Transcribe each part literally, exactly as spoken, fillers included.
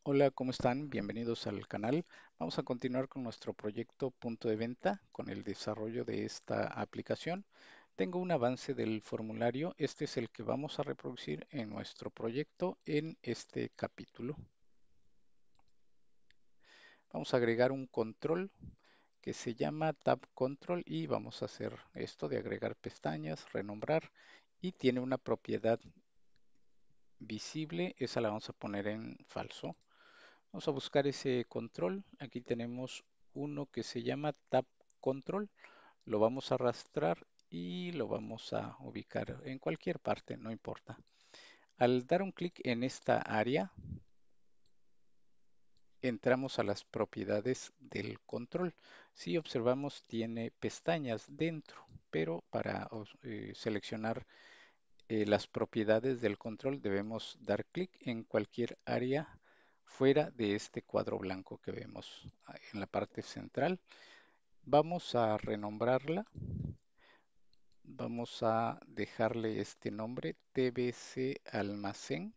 Hola, ¿cómo están? Bienvenidos al canal. Vamos a continuar con nuestro proyecto punto de venta con el desarrollo de esta aplicación. Tengo un avance del formulario. Este es el que vamos a reproducir en nuestro proyecto en este capítulo. Vamos a agregar un control que se llama Tab Control y vamos a hacer esto de agregar pestañas, renombrar y tiene una propiedad visible. Esa la vamos a poner en falso. Vamos a buscar ese control. Aquí tenemos uno que se llama Tab Control. Lo vamos a arrastrar y lo vamos a ubicar en cualquier parte, no importa. Al dar un clic en esta área, entramos a las propiedades del control. Si observamos, tiene pestañas dentro, pero para eh, seleccionar eh, las propiedades del control debemos dar clic en cualquier área fuera de este cuadro blanco que vemos ah, en la parte central. Vamos a renombrarla. Vamos a dejarle este nombre, T B C Almacén,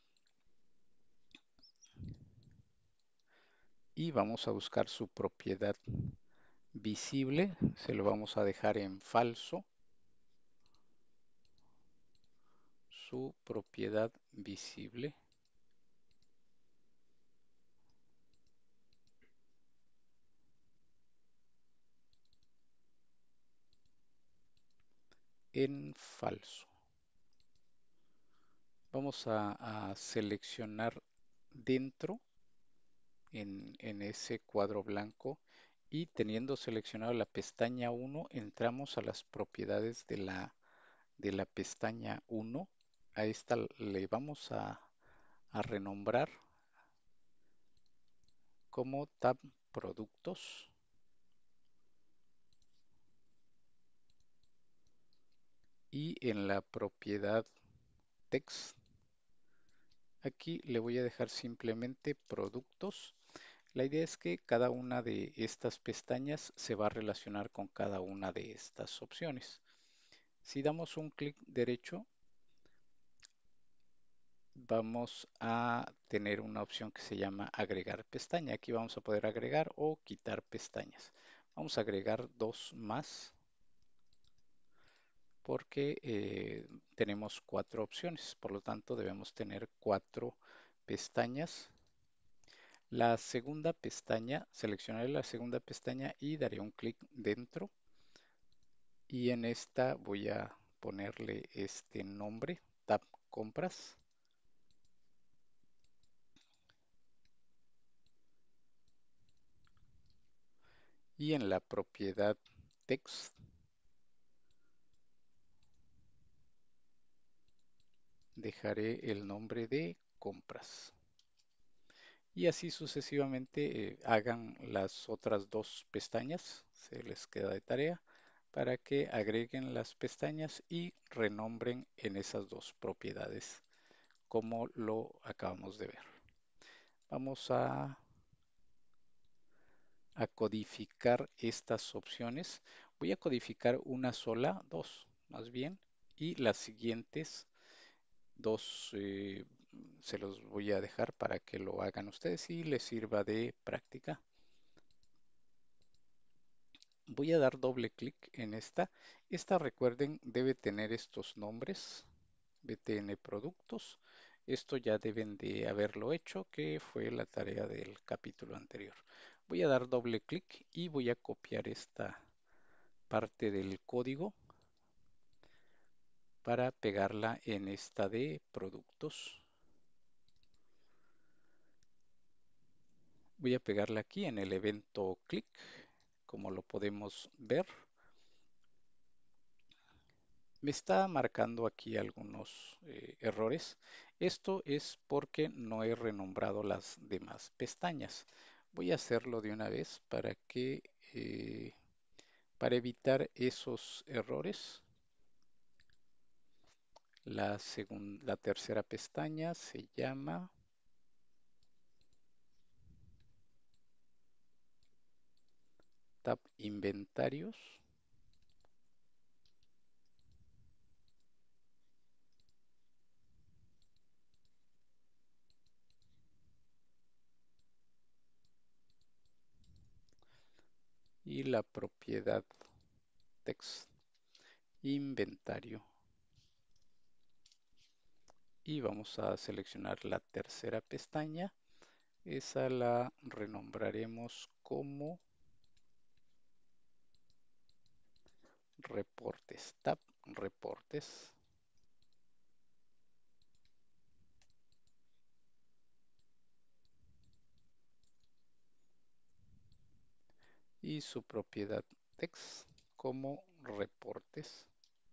y vamos a buscar su propiedad visible. Se lo vamos a dejar en falso. Su propiedad visible. En falso. Vamos a, a seleccionar dentro en, en ese cuadro blanco y teniendo seleccionado la pestaña uno, entramos a las propiedades de la, de la pestaña uno. A esta le vamos a, a renombrar como Tab Productos y en la propiedad Text aquí le voy a dejar simplemente Productos. La idea es que cada una de estas pestañas se va a relacionar con cada una de estas opciones. Si damos un clic derecho, vamos a tener una opción que se llama agregar pestaña. Aquí vamos a poder agregar o quitar pestañas. Vamos a agregar dos más porque eh, tenemos cuatro opciones. Por lo tanto, debemos tener cuatro pestañas. La segunda pestaña, seleccionaré la segunda pestaña y daré un clic dentro. Y en esta voy a ponerle este nombre, Tab Compras. Y en la propiedad Text dejaré el nombre de compras. Y así sucesivamente eh, hagan las otras dos pestañas, se les queda de tarea, para que agreguen las pestañas y renombren en esas dos propiedades, como lo acabamos de ver. Vamos a, a codificar estas opciones. Voy a codificar una sola, dos más bien, y las siguientes dos eh, se los voy a dejar para que lo hagan ustedes y les sirva de práctica. Voy a dar doble clic en esta. Esta, recuerden, debe tener estos nombres, B T N Productos. Esto ya deben de haberlo hecho, que fue la tarea del capítulo anterior. Voy a dar doble clic y voy a copiar esta parte del código para pegarla en esta de productos. Voy a pegarla aquí en el evento clic, como lo podemos ver. Me está marcando aquí algunos eh, errores. Esto es porque no he renombrado las demás pestañas. Voy a hacerlo de una vez para que eh, para evitar esos errores. La segunda, la tercera pestaña se llama Tab Inventarios. y la propiedad text, inventario. Y vamos a seleccionar la tercera pestaña. Esa la renombraremos como reportes, tab reportes. Y su propiedad text como reportes.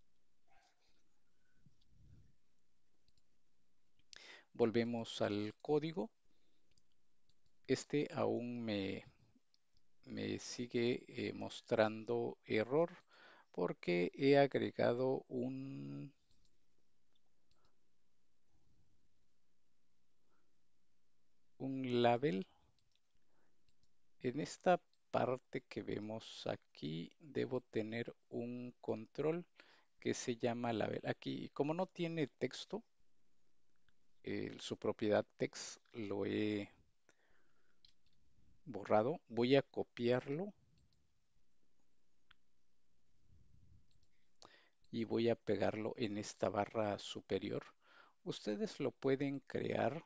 Volvemos al código. Este aún me, me sigue eh, mostrando error porque he agregado un, un label. En esta parte que vemos aquí debo tener un control que se llama label. Aquí, como no tiene texto, eh, su propiedad text lo he borrado. Voy a copiarlo y voy a pegarlo en esta barra superior. Ustedes lo pueden crear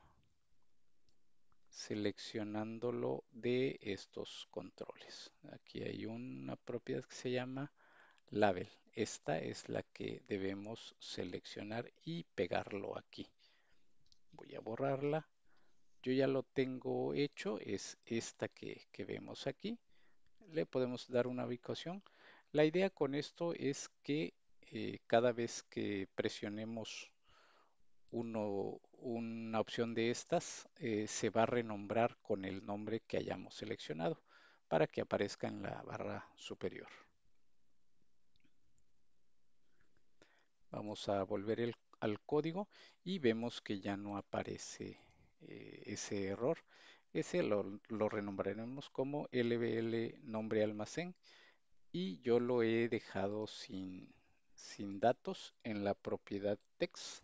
seleccionándolo de estos controles. Aquí hay una propiedad que se llama label. Esta es la que debemos seleccionar y pegarlo aquí. Voy a borrarla. Yo ya lo tengo hecho, es esta que, que vemos aquí. Le podemos dar una ubicación. La idea con esto es que eh, cada vez que presionemos uno, una opción de estas, eh, se va a renombrar con el nombre que hayamos seleccionado para que aparezca en la barra superior. Vamos a volver el- al código y vemos que ya no aparece eh, ese error. Ese lo, lo renombraremos como L B L nombre almacén y yo lo he dejado sin, sin datos en la propiedad text.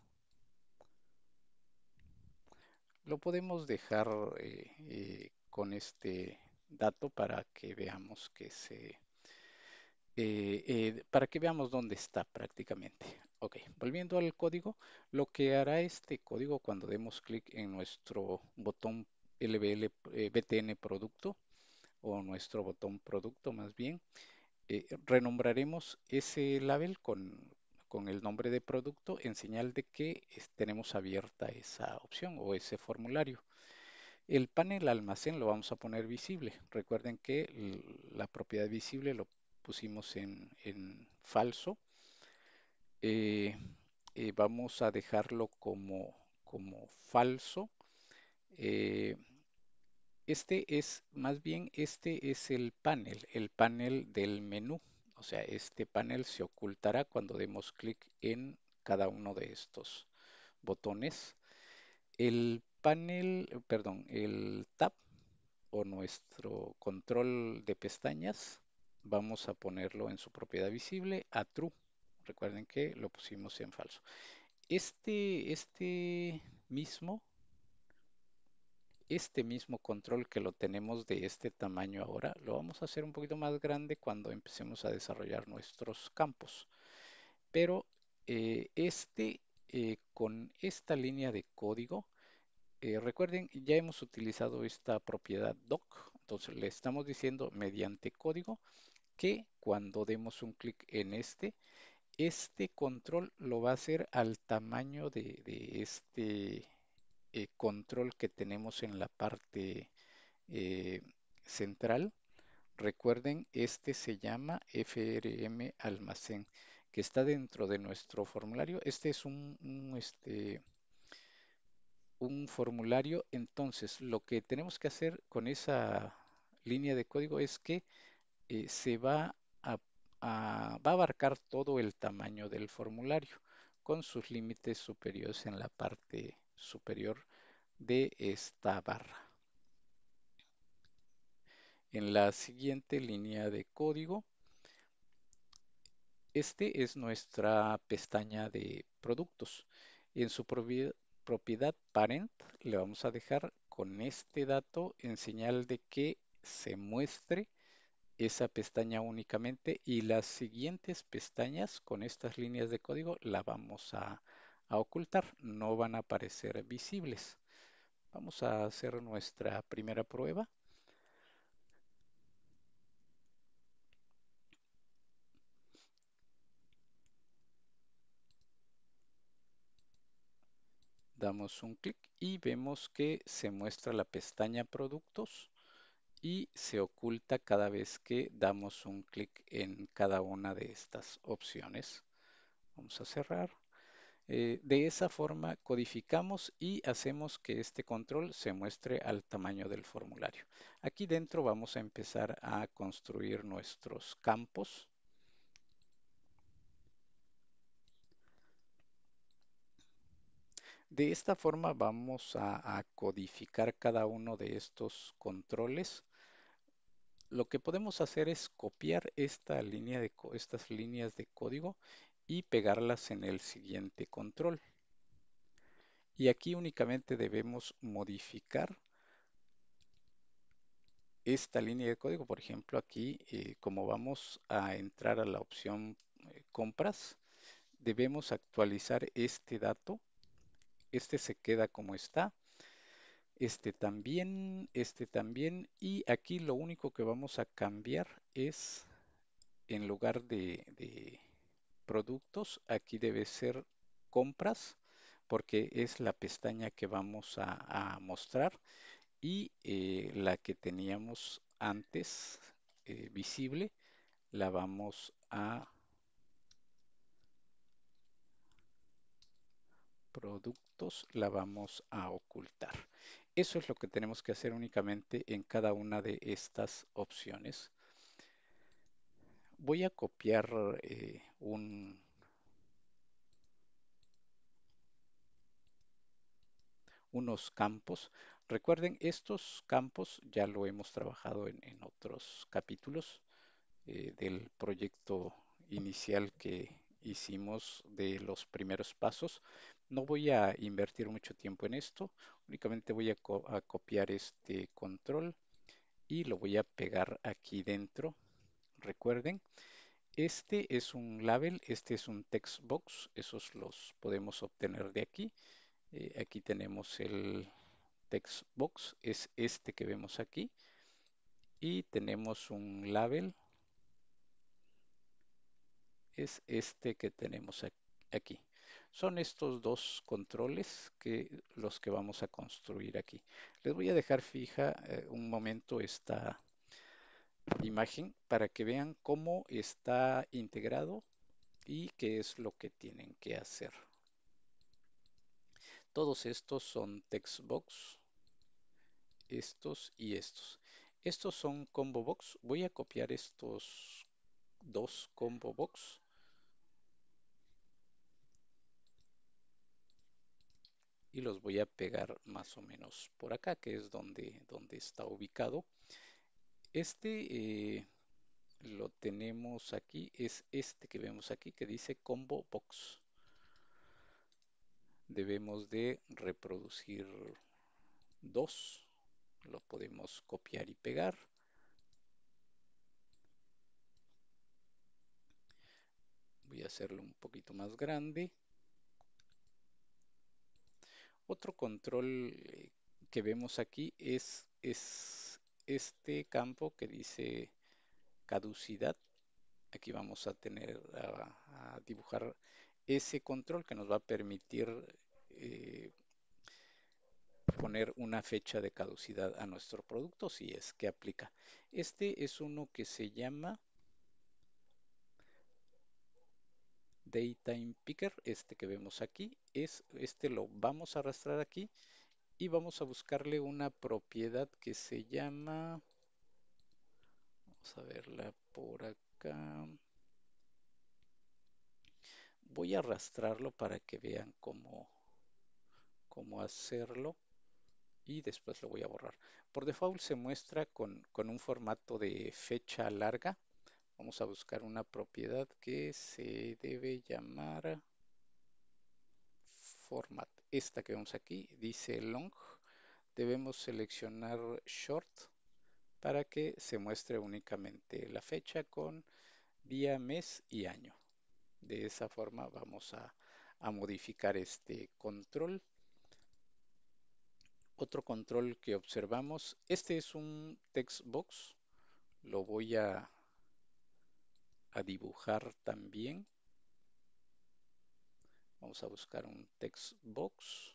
Lo podemos dejar eh, eh, con este dato para que veamos que se, eh, eh, para que veamos dónde está prácticamente. Ok, volviendo al código, lo que hará este código cuando demos clic en nuestro botón L B L eh, B T N producto o nuestro botón producto más bien, eh, renombraremos ese label con, con el nombre de producto en señal de que es- tenemos abierta esa opción o ese formulario. El panel almacén lo vamos a poner visible. Recuerden que l- la propiedad visible lo pusimos en, en falso. Eh, eh, Vamos a dejarlo como, como falso. Eh, este es, más bien, este es el panel, el panel del menú. O sea, este panel se ocultará cuando demos clic en cada uno de estos botones. El panel, perdón, el tab o nuestro control de pestañas, vamos a ponerlo en su propiedad visible a true. Recuerden que lo pusimos en falso. Este, este mismo, este mismo control que lo tenemos de este tamaño ahora, lo vamos a hacer un poquito más grande cuando empecemos a desarrollar nuestros campos. Pero eh, este, eh, con esta línea de código, Eh, recuerden, ya hemos utilizado esta propiedad doc, entonces le estamos diciendo mediante código que cuando demos un clic en este, este control lo va a hacer al tamaño de, de este eh, control que tenemos en la parte eh, central. Recuerden, este se llama F R M almacén, que está dentro de nuestro formulario. Este es un, un, este, un formulario, entonces lo que tenemos que hacer con esa línea de código es que eh, se va a, a- va a abarcar todo el tamaño del formulario con sus límites superiores en la parte superior de esta barra. En la siguiente línea de código, este es nuestra pestaña de productos. En su propiedad, propiedad parent le vamos a dejar con este dato en señal de que se muestre esa pestaña únicamente y las siguientes pestañas con estas líneas de código la vamos a, a ocultar, no van a aparecer visibles. Vamos a hacer nuestra primera prueba. Damos un clic y vemos que se muestra la pestaña productos y se oculta cada vez que damos un clic en cada una de estas opciones. Vamos a cerrar. Eh, de esa forma codificamos y hacemos que este control se muestre al tamaño del formulario. Aquí dentro vamos a empezar a construir nuestros campos. De esta forma vamos a, a codificar cada uno de estos controles. Lo que podemos hacer es copiar esta línea de estas líneas de código y pegarlas en el siguiente control. Y aquí únicamente debemos modificar esta línea de código. Por ejemplo, aquí, eh, como vamos a entrar a la opción eh, compras, debemos actualizar este dato. Este se queda como está. Este también, este también. Y aquí lo único que vamos a cambiar es, en lugar de, de productos, aquí debe ser compras, porque es la pestaña que vamos a, a mostrar. Y eh, la que teníamos antes eh, visible la vamos a productos, la vamos a ocultar. Eso es lo que tenemos que hacer únicamente en cada una de estas opciones. Voy a copiar eh, un, unos campos. Recuerden, estos campos ya lo hemos trabajado en, en otros capítulos eh, del proyecto inicial que hicimos de los primeros pasos. No voy a invertir mucho tiempo en esto, únicamente voy a, co a copiar este control y lo voy a pegar aquí dentro. Recuerden, este es un label, este es un text box, esos los podemos obtener de aquí. Eh, aquí tenemos el text box, es este que vemos aquí, y tenemos un label, es este que tenemos aquí. Son estos dos controles que los que vamos a construir aquí. Les voy a dejar fija eh, un momento esta imagen para que vean cómo está integrado y qué es lo que tienen que hacer. Todos estos son text box, estos y estos. Estos son combo box. Voy a copiar estos dos combo box y los voy a pegar más o menos por acá, que es donde, donde está ubicado. Este eh, lo tenemos aquí, es este que vemos aquí que dice combo box. Debemos de reproducir dos, lo podemos copiar y pegar. Voy a hacerlo un poquito más grande. Otro control eh, que vemos aquí es, es este campo que dice caducidad. Aquí vamos a tener a, a dibujar ese control que nos va a permitir eh, poner una fecha de caducidad a nuestro producto si es que aplica. Este es uno que se llama Datetime Picker, este que vemos aquí. Es, este lo vamos a arrastrar aquí y vamos a buscarle una propiedad que se llama, vamos a verla por acá. Voy a arrastrarlo para que vean cómo, cómo hacerlo y después lo voy a borrar. Por default se muestra con, con un formato de fecha larga. Vamos a buscar una propiedad que se debe llamar format. Esta que vemos aquí dice long. Debemos seleccionar short para que se muestre únicamente la fecha con día, mes y año. De esa forma vamos a, a modificar este control. Otro control que observamos, este es un text box, lo voy a, a dibujar también. Vamos a buscar un text box.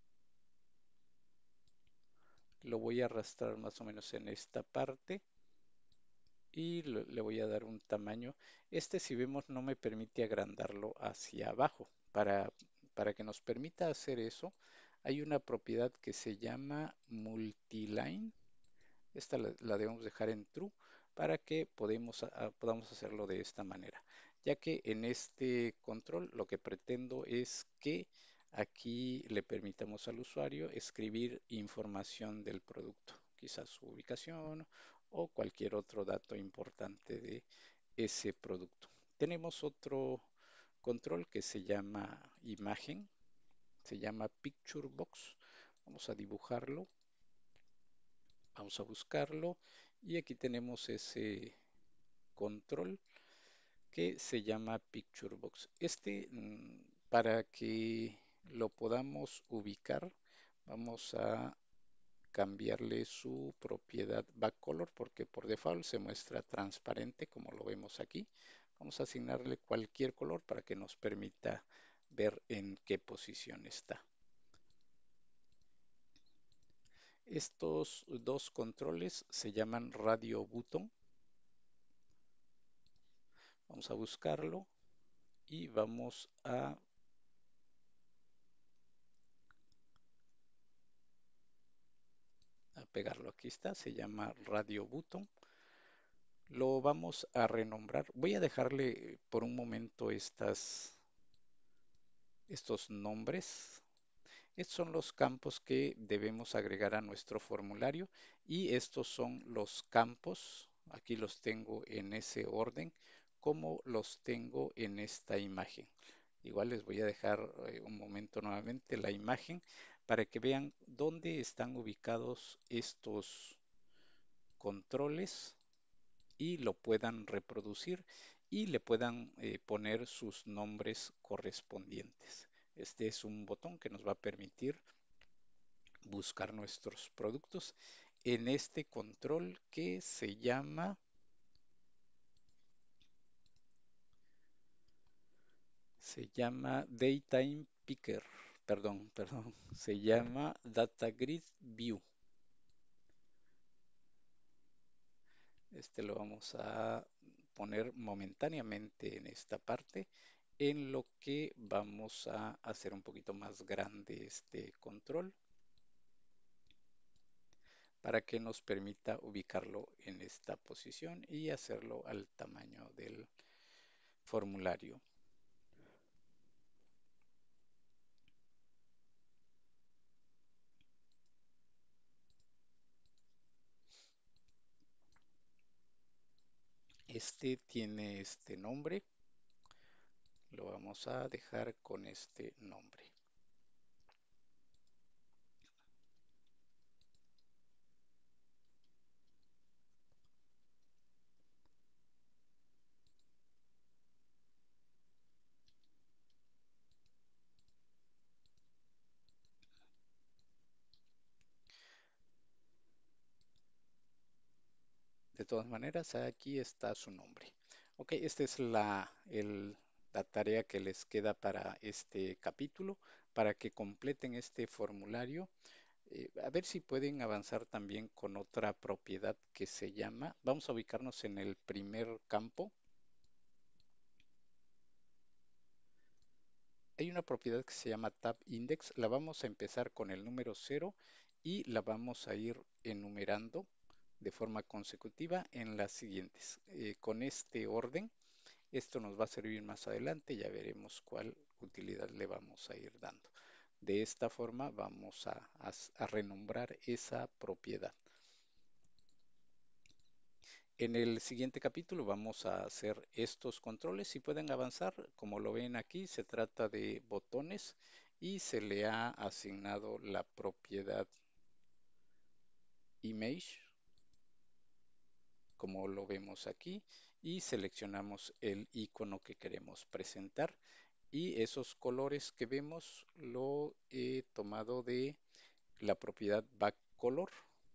Lo voy a arrastrar más o menos en esta parte y lo- le voy a dar un tamaño. Este, si vemos, no me permite agrandarlo hacia abajo. Para, para que nos permita hacer eso, hay una propiedad que se llama multiline. Esta la, la debemos dejar en true para que podemos, a- podamos hacerlo de esta manera. Ya que en este control lo que pretendo es que aquí le permitamos al usuario escribir información del producto, quizás su ubicación o cualquier otro dato importante de ese producto. Tenemos otro control que se llama imagen, se llama picture box. Vamos a dibujarlo. Vamos a buscarlo y aquí tenemos ese control que se llama Picture Box. Este, mm, para que lo podamos ubicar, vamos a cambiarle su propiedad backcolor porque por default se muestra transparente como lo vemos aquí. Vamos a asignarle cualquier color para que nos permita ver en qué posición está. Estos dos controles se llaman radio button. Vamos a buscarlo y vamos a, a pegarlo. Aquí está, se llama Radio Button. Lo vamos a renombrar. Voy a dejarle por un momento estas, estos nombres. Estos son los campos que debemos agregar a nuestro formulario y estos son los campos. Aquí los tengo en ese orden como los tengo en esta imagen. Igual les voy a dejar eh, un momento nuevamente la imagen para que vean dónde están ubicados estos controles y lo puedan reproducir y le puedan eh, poner sus nombres correspondientes. Este es un botón que nos va a permitir buscar nuestros productos en este control que se llama se llama Daytime Picker, perdón, perdón, se llama Data Grid View. Este lo vamos a poner momentáneamente en esta parte, en lo que vamos a hacer un poquito más grande este control para que nos permita ubicarlo en esta posición y hacerlo al tamaño del formulario. Este tiene este nombre, lo vamos a dejar con este nombre. De todas maneras, aquí está su nombre. Ok, esta es la, el- la tarea que les queda para este capítulo, para que completen este formulario. Eh, a ver si pueden avanzar también con otra propiedad que se llama, vamos a ubicarnos en el primer campo. Hay una propiedad que se llama tab index, la vamos a empezar con el número cero y la vamos a ir enumerando de forma consecutiva en las siguientes. Eh, con este orden, esto nos va a servir más adelante, ya veremos cuál utilidad le vamos a ir dando. De esta forma vamos a, a, a renombrar esa propiedad. En el siguiente capítulo vamos a hacer estos controles. Si pueden avanzar, como lo ven aquí, se trata de botones y se le ha asignado la propiedad image como lo vemos aquí, y seleccionamos el icono que queremos presentar. Y esos colores que vemos lo he tomado de la propiedad backcolor.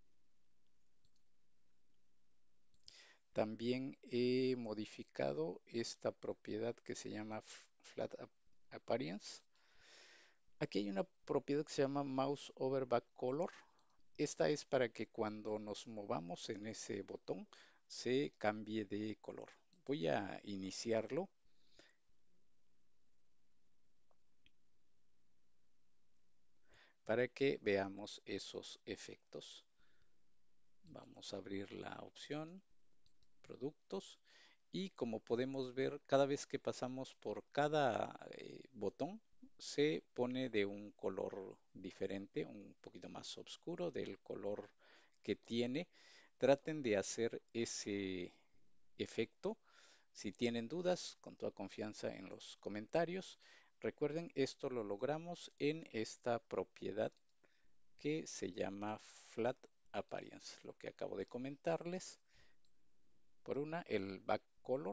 También he modificado esta propiedad que se llama Flat Appearance. Aquí hay una propiedad que se llama Mouse Over Backcolor. Esta es para que cuando nos movamos en ese botón se cambie de color. Voy a iniciarlo para que veamos esos efectos. Vamos a abrir la opción, productos, y como podemos ver, cada vez que pasamos por cada eh, botón, se pone de un color diferente, un poquito más oscuro del color que tiene. Traten de hacer ese efecto. Si tienen dudas, con toda confianza en los comentarios. Recuerden, esto lo logramos en esta propiedad que se llama Flat Appearance, lo que acabo de comentarles. Por una, el back color,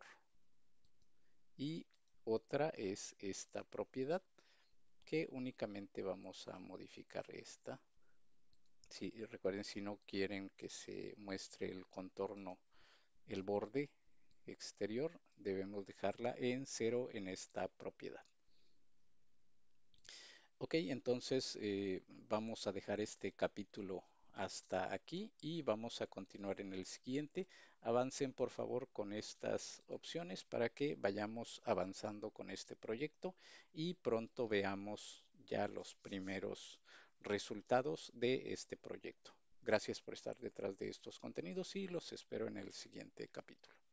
y otra es esta propiedad que únicamente vamos a modificar esta. Si, recuerden, si no quieren que se muestre el contorno, el borde exterior, debemos dejarla en cero en esta propiedad. Ok, entonces eh, vamos a dejar este capítulo hasta aquí y vamos a continuar en el siguiente. Avancen por favor con estas opciones para que vayamos avanzando con este proyecto y pronto veamos ya los primeros resultados de este proyecto. Gracias por estar detrás de estos contenidos y los espero en el siguiente capítulo.